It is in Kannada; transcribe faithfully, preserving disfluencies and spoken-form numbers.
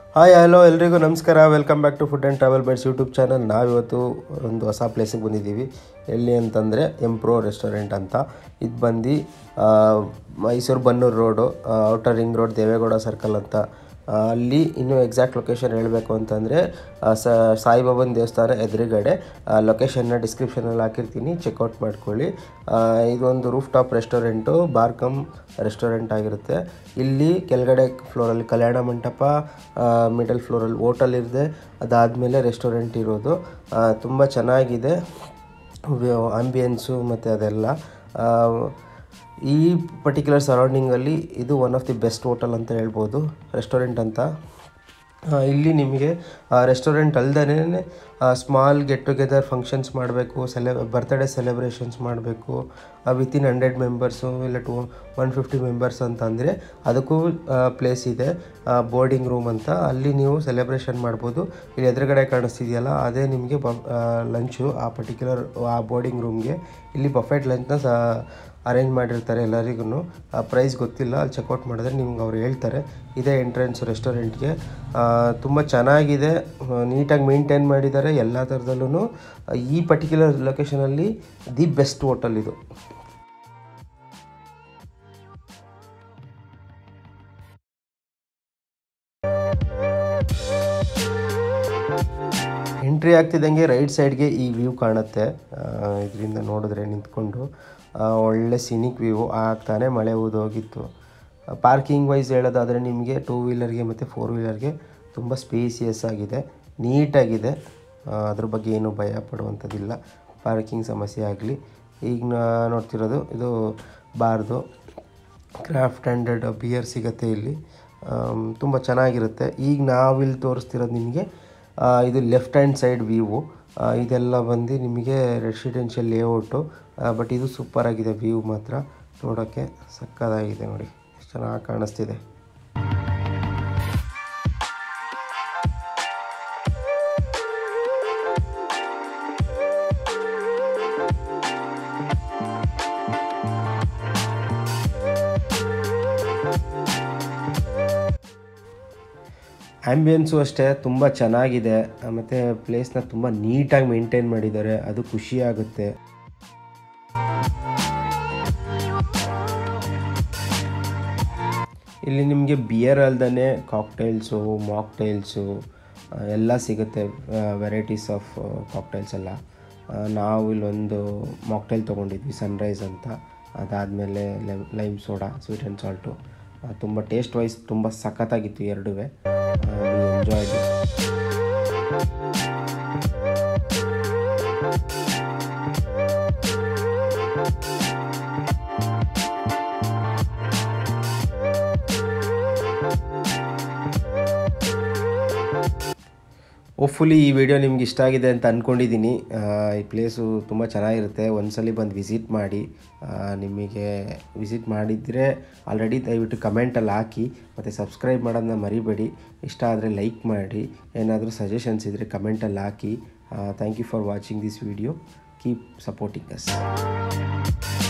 ಹಾಯ್ ಹಲೋ ಎಲ್ರಿಗೂ ನಮಸ್ಕಾರ. Welcome back to food and travel bites YouTube channel. ನಾವಿವತ್ತು ಒಂದು ಹೊಸ ಪ್ಲೇಸಿಗೆ ಬಂದಿದ್ದೀವಿ. ಎಲ್ಲಿ ಅಂತಂದರೆ ಎಂಪ್ರೋ ರೆಸ್ಟೋರೆಂಟ್ ಅಂತ. ಇದು ಬಂದು Mysore Bannur road, outer ring road, Deve Gowda circle ಅಂತ. ಅಲ್ಲಿ ಇನ್ನೂ ಎಕ್ಸಾಕ್ಟ್ ಲೊಕೇಶನ್ ಹೇಳಬೇಕು ಅಂತಂದರೆ ಸ ಸಾಯಿಬಾಬನ ದೇವಸ್ಥಾನ ಎದುರುಗಡೆ. ಲೊಕೇಶನ್ನ ಡಿಸ್ಕ್ರಿಪ್ಷನಲ್ಲಿ ಹಾಕಿರ್ತೀನಿ, ಚೆಕ್ಔಟ್ ಮಾಡ್ಕೊಳ್ಳಿ. ಇದೊಂದು rooftop restaurant, bar cum restaurant ಆಗಿರುತ್ತೆ. ಇಲ್ಲಿ ಕೆಳಗಡೆ ಫ್ಲೋರಲ್ಲಿ ಕಲ್ಯಾಣ ಮಂಟಪ, ಮಿಡಲ್ ಫ್ಲೋರಲ್ಲಿ ಹೋಟೆಲ್ ಇದೆ, ಅದಾದಮೇಲೆ ರೆಸ್ಟೋರೆಂಟ್ ಇರೋದು. ತುಂಬ ಚೆನ್ನಾಗಿದೆ ಆಂಬಿಯನ್ಸು ಮತ್ತು ಅದೆಲ್ಲ. ಈ ಪರ್ಟಿಕ್ಯುಲರ್ ಸರೌಂಡಿಂಗಲ್ಲಿ ಇದು one of the best hotel ಅಂತ ಹೇಳ್ಬೋದು, ರೆಸ್ಟೋರೆಂಟ್ ಅಂತ. ಇಲ್ಲಿ ನಿಮಗೆ ರೆಸ್ಟೋರೆಂಟ್ ಅಲ್ಲದೇ ಸ್ಮಾಲ್ ಗೆಟ್ ಟುಗೆದರ್ ಫಂಕ್ಷನ್ಸ್ ಮಾಡಬೇಕು, ಸೆಲೆ ಬರ್ತ್ಡೇ ಸೆಲೆಬ್ರೇಷನ್ಸ್ ಮಾಡಬೇಕು ವಿತಿನ್ ಹಂಡ್ರೆಡ್ ಮೆಂಬರ್ಸು ಇಲ್ಲ ಟು ಒನ್ ಫಿಫ್ಟಿ ಮೆಂಬರ್ಸ್ ಅಂತ ಅಂದರೆ ಅದಕ್ಕೂ ಪ್ಲೇಸ್ ಇದೆ. ಬೋರ್ಡಿಂಗ್ ರೂಮ್ ಅಂತ, ಅಲ್ಲಿ ನೀವು ಸೆಲೆಬ್ರೇಷನ್ ಮಾಡ್ಬೋದು. ಇಲ್ಲಿ ಎದುರುಗಡೆ ಕಾಣಿಸ್ತಿದೆಯಲ್ಲ ಅದೇ ನಿಮಗೆ ಬ ಲಂಚು ಆ ಪರ್ಟಿಕ್ಯುಲರ್ ಆ ಬೋರ್ಡಿಂಗ್ ರೂಮ್ಗೆ. ಇಲ್ಲಿ ಬಫೆಟ್ ಲಂಚ್ನ ಸ ಅರೇಂಜ್ ಮಾಡಿರ್ತಾರೆ ಎಲ್ಲರಿಗೂ. ಪ್ರೈಸ್ ಗೊತ್ತಿಲ್ಲ, ಅಲ್ಲಿ ಚೆಕ್ಔಟ್ ಮಾಡಿದ್ರೆ ನಿಮ್ಗೆ ಅವ್ರು ಹೇಳ್ತಾರೆ. ಇದೇ ಎಂಟ್ರೆನ್ಸು ರೆಸ್ಟೋರೆಂಟ್ಗೆ. ತುಂಬ ಚೆನ್ನಾಗಿದೆ, ನೀಟಾಗಿ ಮೇಂಟೈನ್ ಮಾಡಿದ್ದಾರೆ ಎಲ್ಲ ಥರದಲ್ಲೂ. ಈ ಪರ್ಟಿಕ್ಯುಲರ್ ಲೊಕೇಶನಲ್ಲಿ ದಿ ಬೆಸ್ಟ್ ಹೋಟೆಲ್ ಇದು. ಎಂಟ್ರಿ ಆಗ್ತಿದ್ದಂಗೆ ರೈಟ್ ಸೈಡ್ಗೆ ಈ ವ್ಯೂ ಕಾಣುತ್ತೆ. ಇದರಿಂದ ನೋಡಿದ್ರೆ ನಿಂತ್ಕೊಂಡು ಒಳ್ಳೆ ಸಿನಿಕ್ ವ್ಯೂ. ಆಗ್ತಾನೆ ಮಳೆ ಊದೋಗಿತ್ತು. ಪಾರ್ಕಿಂಗ್ ವೈಸ್ ಹೇಳೋದಾದರೆ ನಿಮಗೆ ಟೂ ವೀಲರ್ಗೆ ಮತ್ತು ಫೋರ್ ವೀಲರ್ಗೆ ತುಂಬ ಸ್ಪೇಸಿಯಸ್ ಆಗಿದೆ, ನೀಟಾಗಿದೆ. ಅದ್ರ ಬಗ್ಗೆ ಏನೂ ಭಯ ಪಡುವಂಥದ್ದಿಲ್ಲ, ಪಾರ್ಕಿಂಗ್ ಸಮಸ್ಯೆ ಆಗಲಿ. ಈಗ ನಾ ನೋಡ್ತಿರೋದು ಇದು ಬಾರ್ದು ಕ್ರಾಫ್ಟ್ ಆ್ಯಂಡ್ ಬಿಯರ್ ಸಿಗುತ್ತೆ ಇಲ್ಲಿ, ತುಂಬ ಚೆನ್ನಾಗಿರುತ್ತೆ. ಈಗ ನಾವಿಲ್ಲಿ ತೋರಿಸ್ತಿರೋದು ನಿಮಗೆ ಇದು ಲೆಫ್ಟ್ ಹ್ಯಾಂಡ್ ಸೈಡ್ ವ್ಯೂವು. ಇದೆಲ್ಲ ಬಂದು ನಿಮಗೆ ರೆಸಿಡೆನ್ಷಿಯಲ್ ಲೇಔಟು, ಬಟ್ ಇದು ಸೂಪರಾಗಿದೆ ವ್ಯೂ ಮಾತ್ರ. ನೋಡೋಕ್ಕೆ ಸಕ್ಕತ್ತಾಗಿದೆ ನೋಡಿ, ಎಷ್ಟು ಚೆನ್ನಾಗಿ ಕಾಣಿಸ್ತಿದೆ. ಆ್ಯಂಬಿಯನ್ಸು ಅಷ್ಟೇ ತುಂಬ ಚೆನ್ನಾಗಿದೆ, ಮತ್ತು ಪ್ಲೇಸ್ನ ತುಂಬ ನೀಟಾಗಿ ಮೇಂಟೈನ್ ಮಾಡಿದ್ದಾರೆ, ಅದು ಖುಷಿಯಾಗುತ್ತೆ. ಇಲ್ಲಿ ನಿಮಗೆ ಬಿಯರ್ ಅಲ್ದೇ ಕಾಕ್ಟೈಲ್ಸು, ಮಾಕ್ಟೈಲ್ಸು ಎಲ್ಲ ಸಿಗುತ್ತೆ, ವೆರೈಟೀಸ್ ಆಫ್ ಕಾಕ್ಟೈಲ್ಸ್ ಎಲ್ಲ. ನಾವು ಇಲ್ಲೊಂದು ಮಾಕ್ಟೈಲ್ ತೊಗೊಂಡಿದ್ವಿ, ಸನ್ರೈಸ್ ಅಂತ. ಅದಾದಮೇಲೆ lime soda, sweet and salt. ತುಂಬ ಟೇಸ್ಟ್ ವೈಸ್ ತುಂಬ ಸಖತ್ತಾಗಿತ್ತು ಎರಡೂ. Enjoy it. ಹೋಪ್ಫುಲಿ ಈ ವಿಡಿಯೋ ನಿಮ್ಗೆ ಇಷ್ಟ ಆಗಿದೆ ಅಂತ ಅಂದ್ಕೊಂಡಿದ್ದೀನಿ. ಈ ಪ್ಲೇಸು ತುಂಬ ಚೆನ್ನಾಗಿರುತ್ತೆ, ಒಂದ್ಸಲಿ ಬಂದು ವಿಸಿಟ್ ಮಾಡಿ. ನಿಮಗೆ ವಿಸಿಟ್ ಮಾಡಿದರೆ ಆಲ್ರೆಡಿ ದಯವಿಟ್ಟು ಕಮೆಂಟಲ್ಲಿ ಹಾಕಿ, ಮತ್ತು ಸಬ್ಸ್ಕ್ರೈಬ್ ಮಾಡೋದನ್ನ ಮರಿಬೇಡಿ. ಇಷ್ಟ ಆದರೆ ಲೈಕ್ ಮಾಡಿ, ಏನಾದರೂ ಸಜೆಷನ್ಸ್ ಇದ್ದರೆ ಕಮೆಂಟಲ್ಲಿ ಹಾಕಿ. Thank you for watching this video. Keep supporting us.